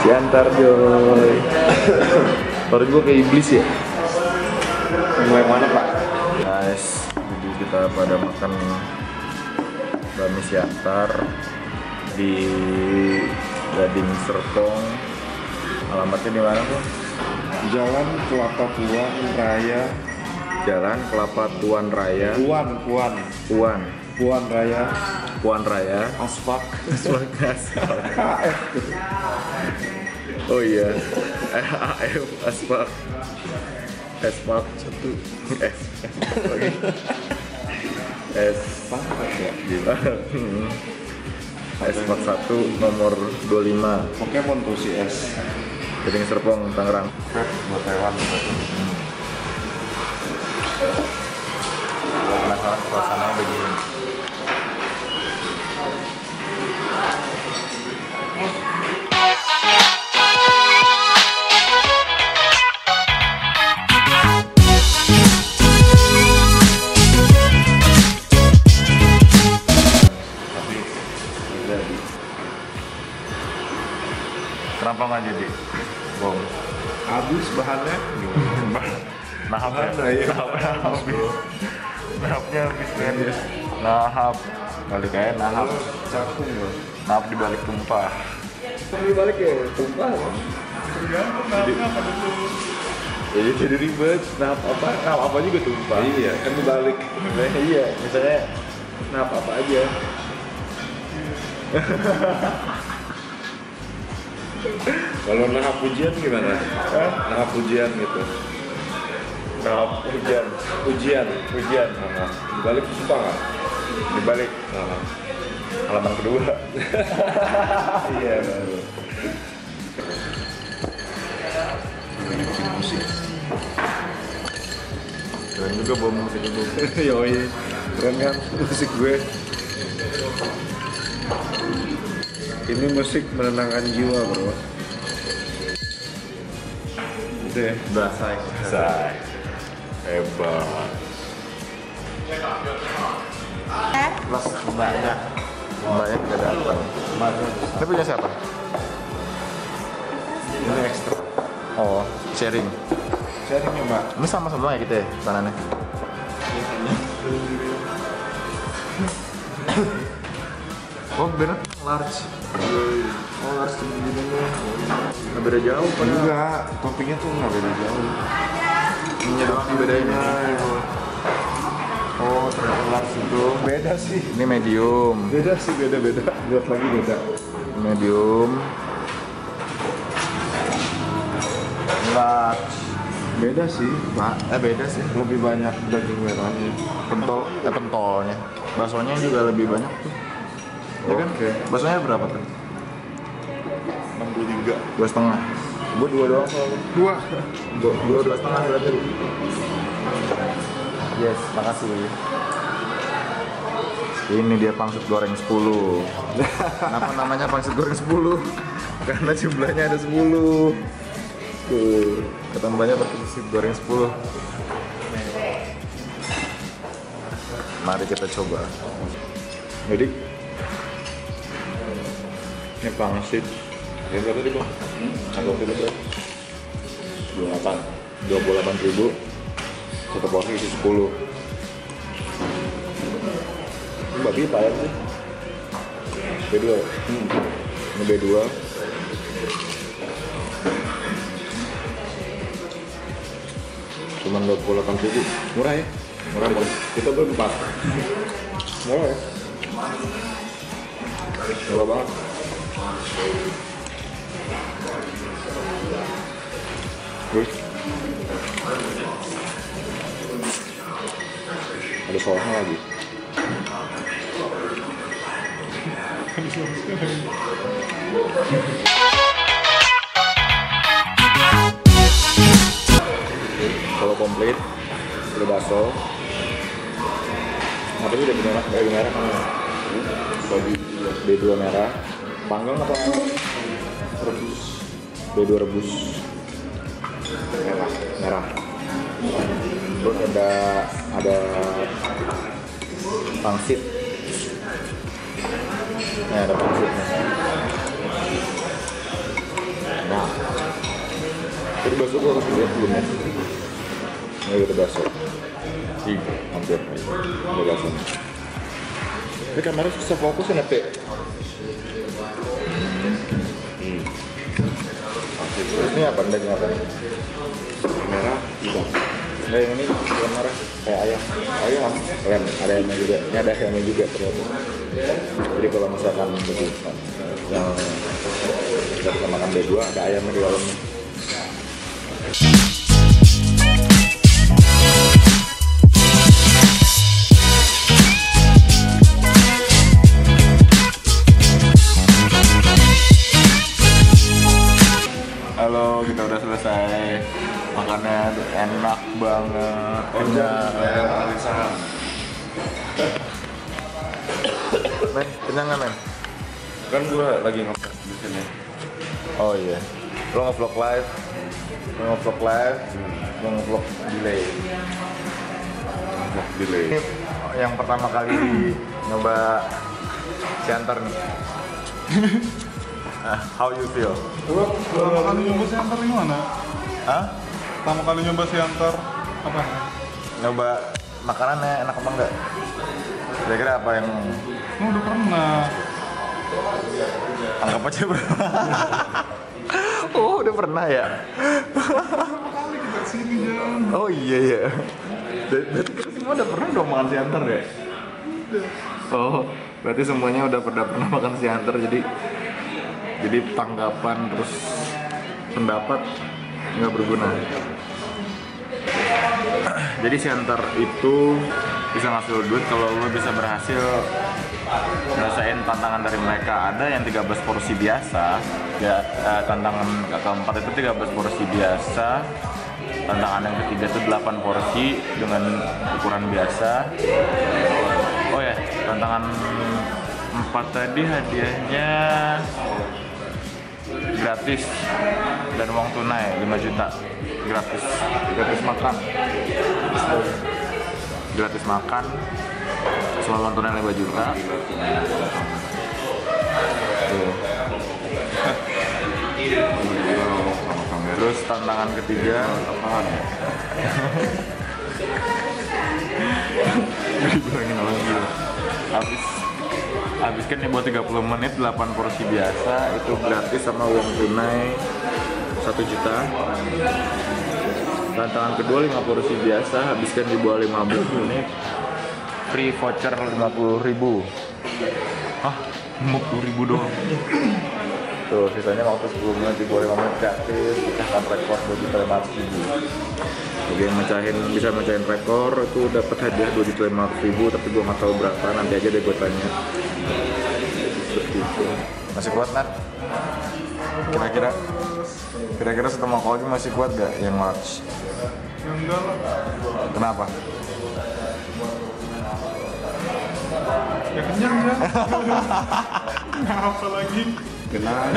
Diantar Joy. Baru gue kayak iblis ya. Mulai mana Pak? Guys, jadi kita pada makan bakmi Siantar di Gading Serpong. Alamatnya di mana tuh? Jalan Kelapa Tuan Raya. Jalan Kelapa Tuan Raya. Puan Raya. Puan Raya. Asfak. KF. Oh iya. AF Asfak. Asfak 1. S. Oke. S. Ya? Gimana? Asfak 1 nomor 25. Pokemon tuh si S. Gading Serpong, Tangerang. Buat hewan. Penasaran suasananya begini. Kenapa nggak jadi? Bom. Habis bahannya. Nahapnya habis kan. Nahap. Balik aja nahap. Cakung loh. Nahap dibalik tumpah. Dibalik ya, tumpah. Jadi ribet. Nahap apa juga tumpah. Iya, kan dibalik. Iya, misalnya nahap apa aja. Kalau nahap pujian gimana? Nahap pujian gitu. Nahap hujan. Ujian. Nah, Dibalik sumpah nggak? dibalik halaman kedua. Iya baru. Musik. Keren juga bom musik itu. Yoi, keren kan musik gue. Ini musik menenangkan jiwa bro. Gitu ya. Say. Hebat. Las mbaknya tidak datang. Ini punya siapa? Ini ekstra. Oh, sharing. Sharingnya mbak. Ini sama-sama ya kita ya, pesanannya. Oh, bener large. Oh, large begini nih. Nggak beda jauh kan? Enggak, toppingnya tuh nggak beda jauh. Ini doang yang bedain. Oh, ternyata large itu beda sih. Ini medium. Beda sih, beda. Lihat lagi beda. Medium. Large. Beda sih, Pak. Beda sih. Lebih banyak daging merahnya. Pentolnya. Baksonya juga lebih banyak tuh. Ya kan? Oke. Baksonya berapa tuh? 63. 2,5. Gue 2 doang soalnya. 2. 2,5 berarti. Yes, makasih. Ini dia pangsit goreng 10. Kenapa namanya pangsit goreng 10? Karena jumlahnya ada 10. Tuh, ketambahannya pangsit goreng 10. Mari kita coba. Jadi ini pangsit. Yang berapa tadi bang? Agak berapa? 28.000. Satu porsi isi 10. Ini babi apa ya sih? B2. Ini B2. Cuman 28.000. Murah ya? Murah bang. Kita berempat. Murah ya? Murah banget. Terus ada soalnya lagi. Kalau komplit udah bakso. Apa sih udah merah kan? Babi B2 merah. Panggang apa? Rebus. B2 rebus. Merah. Terus ada pangsit. Ya, ada pangsitnya. Jadi bakso gua harus lihat belum ya? Ini udah bakso. Iya, hampir. Udah bakso. Ini kamera susah fokus ya, Pe. Terus ini apa? Daging apa? Merah, hitam. Nah, yang ini bukan merah, kayak ayam. Ayam, ada ayamnya juga. Ini ada ayamnya juga ternyata. Jadi kalau misalkan begitu, yang kita makan B2 ada ayamnya di dalamnya. Halo, kita udah selesai. Makannya enak banget. Enak. Men, kenyang nggak, men? Kan gua lagi nge-vlog di sini. Oh iya. Lo nge-vlog live. Lo nge-vlog delay. Vlog delay. Ini yang pertama kali nyoba Siantar nih. How you feel? Pertama kali nyoba Siantar gimana? Hah? Pertama kali nyoba Siantar apa? Nyoba makanannya enak apa enggak? Kira-kira apa yang Udah pernah. anggap aja pernah? Oh, udah pernah ya? Pertama kali kita sini Jan. Oh iya ya. Berarti kita semua udah pernah dong makan Siantar ya? Oh, berarti semuanya udah pernah makan Siantar, jadi tanggapan terus pendapat nggak berguna. Jadi Siantar itu bisa ngasih lo duit kalau lo bisa berhasil ngerasain tantangan dari mereka. Ada yang 13 porsi biasa ya, tantangan keempat itu 13 porsi biasa, tantangan yang ketiga itu 8 porsi dengan ukuran biasa. Oh ya, tantangan 4 tadi hadiahnya gratis dan uang tunai 5 juta. Gratis makan, selalu uang tunai 5 juta. Tuh. Terus tantangan ketiga apaan ya? Dibilangin orang gila. Habis kan buat 30 menit 8 porsi biasa itu gratis sama uang tunai 1 juta. Tantangan kedua 5 porsi biasa, habiskan di bawah 15 menit, free voucher 50.000. Hah? 50.000 doang? Tuh, sisanya waktu 10 menit di bawah 5 menit gratis, pecahkan rekor 2.500.000. Jadi yang bisa mecahin rekor itu dapat hadiah 2.500.000, tapi gue nggak tahu berapa, nanti aja deh gue tanya. Seperti itu. Masih kuat, Nat? Kira-kira setelah makan lagi masih kuat gak yang large? Ya enggak lah. Kenapa? Ya kenyang ya. Apa lagi? Kenal.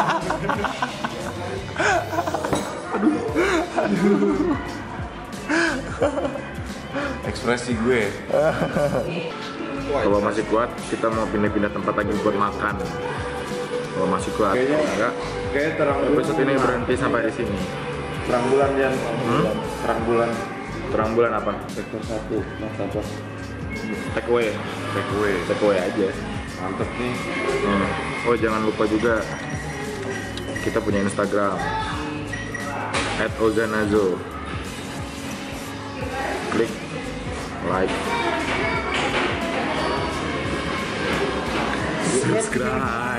Ekspresi gue. Kalau masih kuat, kita mau pindah-pindah tempat lagi buat makan. Kalau masih kuat, enggak. Kayak terang Episode ini berhenti sampai di sini. terang bulan Jan. Terang bulan. Terang bulan apa? Sektor 1 martabak. Take away aja. Mantep nih. Oh, jangan lupa juga kita punya Instagram @ozanazo. Klik like, subscribe.